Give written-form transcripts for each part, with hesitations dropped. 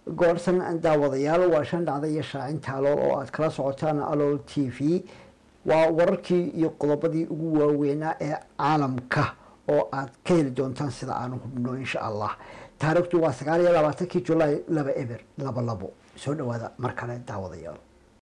goorsan daawadayaal waa shan dhacda iyo shaacinta alool oo aad kala socotaan alool t v waa wararkii iyo qodobadii ugu waaweynaa ee caalamka oo aad ka heli doontaan sida aanu hubno insha allah. taariikhdu waa 29 July 2022. soo dhawaada mar kale daawadayaal.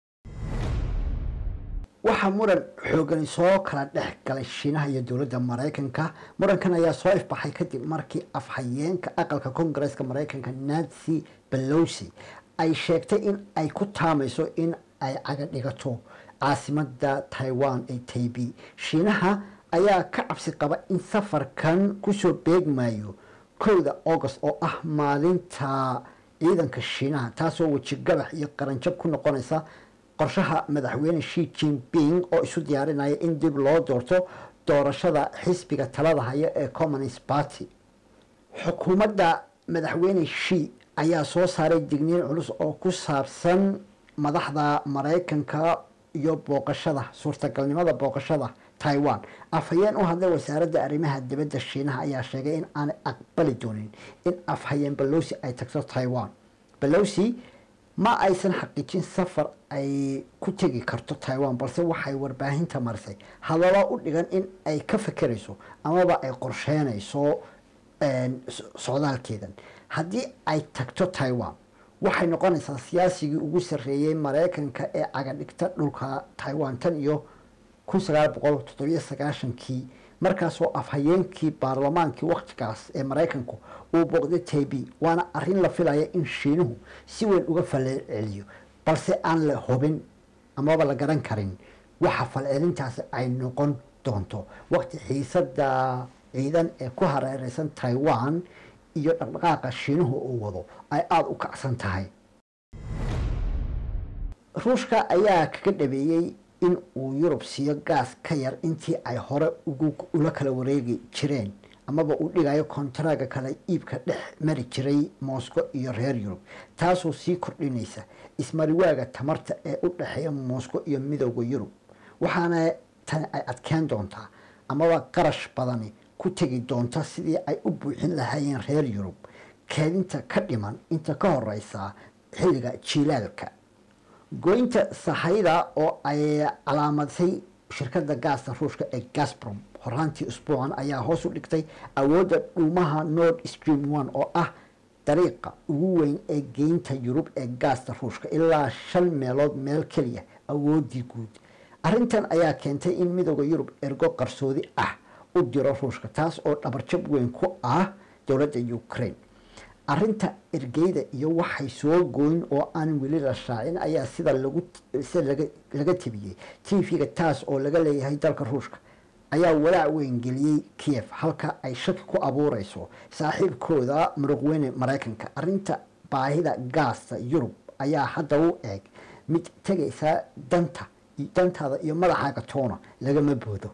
waxaa muran xoogan soo kala dhex galay Shiinaha iyo dowladda Mareykanka. murankan ayaa soo ifbaxay kadib markii afhayeenka aqalka Koongareeska Mareykanka Nancy Pelosi ay sheegtay in ay ku taamayso in ay caga dhigato caasimadda Taiwan ee Taipei. Shiinaha ayaa ka cabsi qaba in safarkan kusoo beegmayo 1 August oo ah maalinta ciidanka Shiinaha, taasoo waji gabax iyo qaranjab ku noqonaysa qorshaha madaxweyne Xi Jinping oo isu diyaarinaya in dib loo doorto doorashada xisbiga talada haya ee Communist Party. xukuumadda madaxweyne Xi ayaa soo saaray digniin culus oo ku saabsan madaxda Mareykanka iyo suurtagalnimada booqashada Taiwan. afhayeen u hadlay wasaaradda arrimaha dibadda Shiinaha ayaa sheegay in aan aqbali doonin in afhayeen Pelosi ay tagto Taiwan. Pelosi ma aysan xaqiijin safar ay ku tegi karto Taiwan, balse waxay warbaahinta marisay hadallo u dhigan in ay ka fakarayso amaba ay qorsheynayso socdaalkeedan. haddii ay tagto Taiwan waxay noqonaysaa siyaasigii ugu sarreeyay Mareykanka ee caga dhigta dhulka Taiwan tan iyo 1997 markaasoo afhayeenkii baarlamaankii waqtigaas ee Mareykanku uu booqday Taipei. waana arrin la filaya in Shiinuhu si weyn uga falceliyo, balse aan la hubin amaba la garan karin waxa falcelintaasi ay noqon doonto waqti xiisada ciidan ee ku hareeraysan Taiwan iyo dhaqdhaqaaqa Shiinuhu uu wado ay aad u kacsan tahay. Ruushka ayaa kaga dhabeeyay in uu Yurub siiyo gaas ka yar intii ay hore ula kala wareegi jireen amaba uu dhigayo kontaraaga kala iibka dhex mari jiray Moscow iyo reer Yurub, taasoo sii kordhinaysa ismariwaaga tamarta ee u dhaxeeya Moscow iyo midowga Yurub. waxaana tan ay adkeen doontaa amaba qarash badani ku tegi doonta sidii ay u buuxin lahaayeen reer Yurub keedinta ka dhiman inta ka horeysa xilliga jiilaalka. goynta sahayda oo ay calaamadsay shirkadda gaasta Ruushka ee Gazprom horaantii usbuucan ayaa hoos u dhigtay awoodda dhuumaha Nord Stream 1 oo ah dariiqa ugu weyn ee geynta Yurub ee gaasta Ruushka ilaa 5 meelood meel keliya awoodii guud. arrintan ayaa keentay in midowga Yurub ergo qarsoodi ah u diro Ruushka, taas oo dhabarjab weyn ku ah dowladda Ukraine. arrinta ergeyda iyo waxay soo goyn oo aan weli la shaacin ayaa sida laga tibiyey TV-ga, taas oo laga leeyahay dalka Ruushka ayaa walaac weyn geliyey Kiev, halka ay shaki ku abuureyso saaxiibkooda madaxweyne Mareykanka. arrinta baahida gaasta Yurub ayaa hadda u eeg mid tagaysa dantaada iyo madaxaaga toona lagama boodo.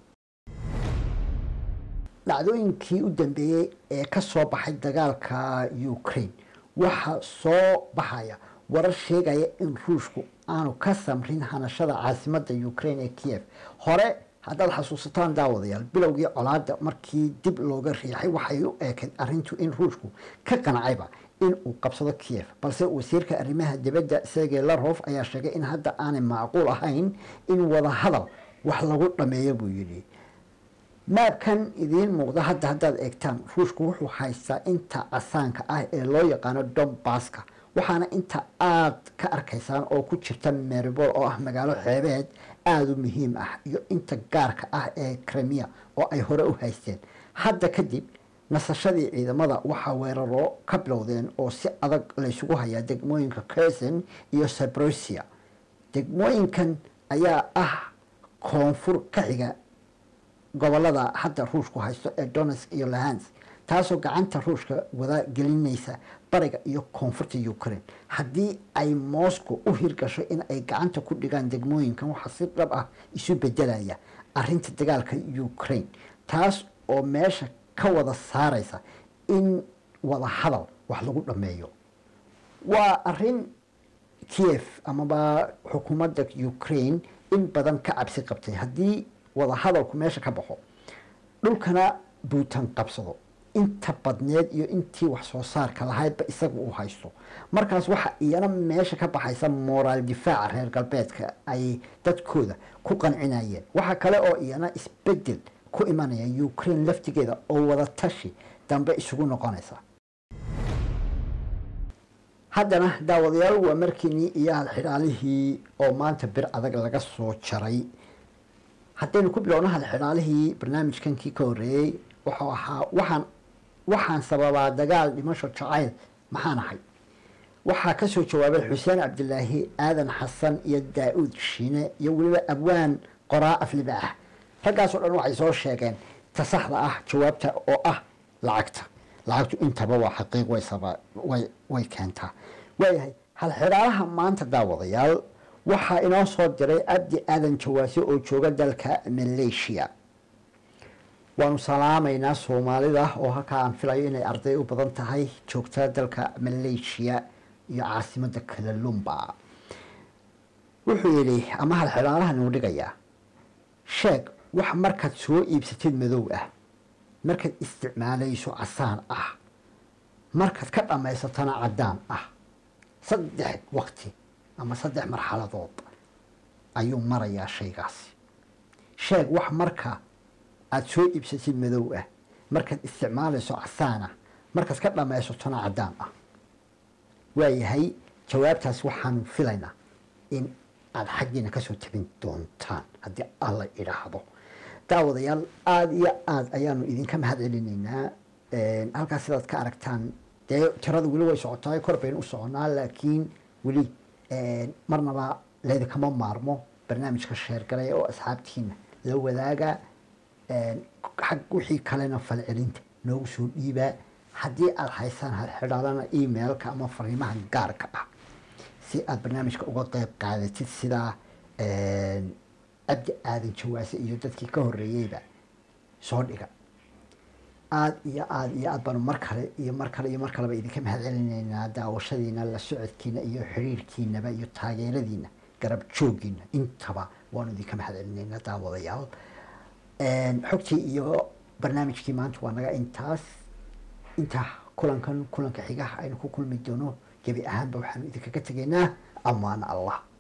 dhacdooyinkii u dambeeyay ee ka soo baxay dagaalka Ukraine waxaa soo baxaya warar sheegaya in Ruushku aanu ka samrin hanashada caasimadda Ukraine ee Kiev. hore haddaad xasuusataan daawadayaal, bilowgii colaadda markii dib looga riixay waxay u eekayd arrintu in Ruushku ka qancayba in uu qabsado Kiev, balse wasiirka arrimaha dibadda Sergey Lavrov ayaa sheegay in hadda aanay macquul ahayn in wada hadal wax lagu dhameeyo buu yidhi. maabkan idiin muuqda haddaad eegtaan, Ruushku wuxuu haystaa inta casaanka ah ee loo yaqaano Donbasska, waxaana inta aad ka arkaysaan oo ku jirta Mariupol oo ah magaalo xeebeed aad u muhiim ah, iyo inta gaarka ah ee Crimea oo ay hore u haysteen. hadda kadib nasashadii ciidamada waxaa weeraro ka bilowdeen oo si adag laysugu hayaa degmooyinka Kherson iyo Zaporizhia. degmooyinkan ayaa ah koonfur ka xiga gobolada hadda Ruushku haysto ee Donetsk iyo Luhansk, taasoo gacanta Ruushka wada gelinaysa bariga iyo koonfurta Ukraine. haddii ay Moscow u hirgasho in ay gacanta ku dhigaan degmooyinkan, waxaa si dhab ah isu bedelaya arrinta dagaalka Ukraine, taas oo meesha ka wada saaraysa in wada hadal wax lagu dhameeyo. waa arrin Kiev amaba xukuumadda Ukraine in badan ka cabsi qabtay haddii wada hadalku meesha ka baxo dhulkana Putin qabsado inta badneed iyo intii wax soo saarka lahaydba isaga uu haysto markaas waxa iyana meesha ka baxaysa moraal difaaca reer galbeedka ay dadkooda ku qancinayeen waxa kale oo iyana isbedel ku imanaya Ukraine laftigeeda oo wada tashi dambe isugu noqonaysa haddana daawadayaal waa markiini iyo halxidhaalihii oo maanta bir adag laga soo jaray haddaynu ku bilowno halxidhaalihii barnaamijkankii ka horreeyey wuxuu ahaa waxaan sababaa dagaal dhimasho jacayl maxaan ahay waxaa ka soo jawaabay xuseen cabdilaahi aadan xasan iyo daa'uud shiine iyo weliba abwaan qoraa afliba ah raggaasoo dhan waxay soo sheegeen ta saxda ah jawaabta oo ah lacagtu intaba waa xaqiiq way keentaa waayahay halxidhaalaha maanta daawadayaal waxaa inoo soo diray abdi aadan jawaasi oo jooga dalka Malaysia waanu salaamaynaa Soomaalida oo halka aan filayo inay arday u badan tahay joogta dalka Malaysia iyo caasimadda Kuala Lumpur wuxuu yiri ama halxidhaalahan uu dhigayaa sheeg wax markaad soo iibsatid madow ah markaad isticmaalayso casaan ah markaad ka dhamaysatana cadaan ah saddex waqti ama saddex marxaladood ayuu marayaa shaygaasi sheeg wax marka aad soo iibsatid madow ah markaad isticmaalayso casaan ah markaad ka dhamaysatana cadaan ah waayahay jawaabtaas waxaan filaynaa in aad xaggiina kasoo tabin doontaan haddii alla idhaahdo daawadayaal aada iyo aada ayaanu idinka mahad celinaynaa halkaas sidaad ka aragtaan dee tirada weli way socotaa kor baynu u soconaa laakiin weli marnaba leedikama maarmo barnaamijka sheergalay oo asxaabtiina la wadaaga xag wixii kalena falcelinta noogu soo dhiibaa haddii aada haysaan halxidhaalana emailka ama fariimaha gaarka ah si aada barnaamijka uga qeyb qaadatid sidaa abdi aadan jawaase iyo dadkii ka horreeyeyba soo dhiga aada iyo aada baanu mar kaleba idinka mahad celinaynaa daawashadiina la socodkiina iyo xiriirkiinaba iyo taageeradiina garab joogiina intaba waanu idinka mahad celinaynaa daawadayaal xogtii iyo barnaamijkii maanta waa naga inta kulanka xigaha aynu ku kulmi doono gebi ahaanba waxaanu idinkaga tegaynaa ammaan allah